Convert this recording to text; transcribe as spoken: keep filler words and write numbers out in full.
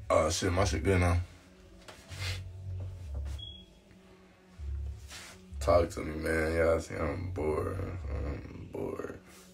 Oh shit, my shit good now. Talk to me, man. Y'all see I'm bored. I'm bored.